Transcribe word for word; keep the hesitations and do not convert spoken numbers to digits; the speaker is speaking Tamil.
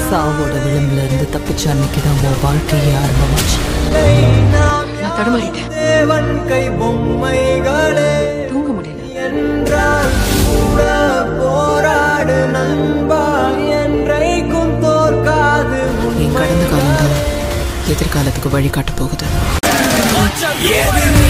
சாவோட விளிம்புல இருந்து தப்பிச்ச அன்னைக்கு தான் உன் வாழ்க்கையே ஆரம்பமாச்சு. நான் தடுமாறிட்டேன். தூங்க முடியல. என்றால் கூட போராடு நண்பா, என்றைக்கும் தோற்காது. என் கடந்த காலம் தான் எதிர்காலத்துக்கு வழிகாட்ட போகுது.